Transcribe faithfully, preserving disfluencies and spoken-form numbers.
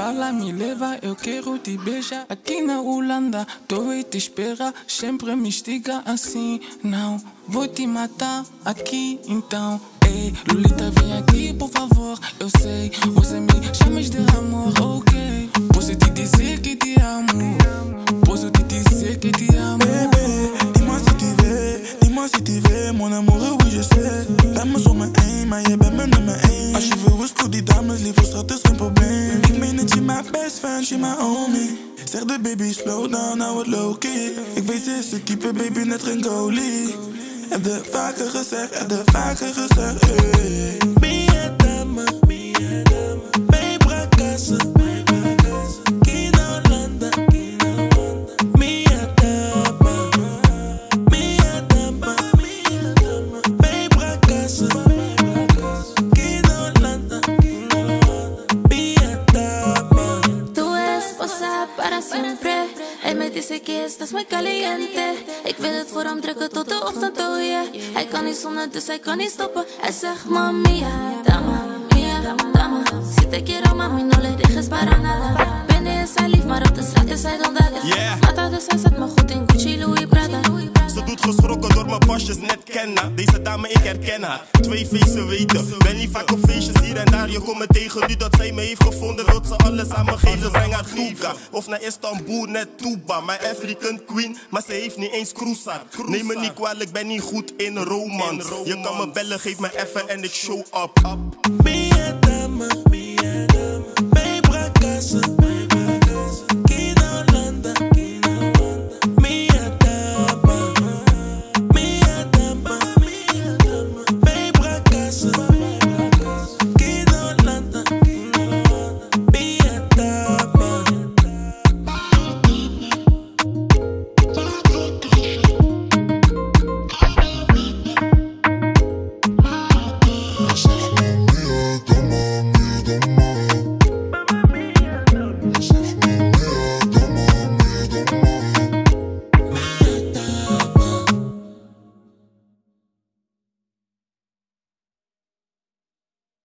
fala, me leva, eu quero te beijar. Aqui na Holanda, tô e te espera. Sempre me estiga assim, não. Vou te matar aqui então. Ei, Lolita, vem aqui por favor. Eu sei, você me chamas de amor, ok. Posso te dizer que te amo. Posso te dizer que te amo. Bébé, dis-moi si tu veux, dis-moi si tu veux. Mon amour, oui je sais. Dames op mijn een, maar je bent mijn nummer één. Als je wil is goed, die dames liever schat is geen probleem. Ik meen het, je mijn best fan, je mijn homie. Zeg de baby slow down, nou wat low-key. Ik weet ze is een keeper, baby, net geen goalie. Heb de vaker gezegd, heb de vaker gezegd, hey. Mia dama, mia dama, wij brakassen. Kina Holanda, Kina Holanda. Mia dama, mia dama, mia dama, wij brakassen. Kina Holanda, Kina Holanda. Mia dama. Tú esposa para siempre. Hij me dice que estás muy caliente. Ik wil het voor hem drukken tot de ochtend, oh yeah. Hij kan niet zonder, dus hij kan niet stoppen. Hij zegt mami, ja, dama, mia, dama. Si te quiero mami, no le dejes para nada. Binnen is hij lief, maar op de straat is hij dan dada. Yeah. Mata, dus hij zet me goed in Gucci, Louis Prada. Ze doet geschrokken door mijn pasjes net kennen. Deze dame, ik herken haar. Twee feesten weten. Ben niet vaak op feestjes hier en daar. Je komt me tegen nu dat zij me heeft gevonden. Wilt ze alles aan me geven. Breng haar Tuga of naar Istanbul, net Tuba. Mijn African queen, maar ze heeft niet eens cruiser. Neem me niet kwalijk, ben niet goed in romance. Je kan me bellen, geef me even en ik show up.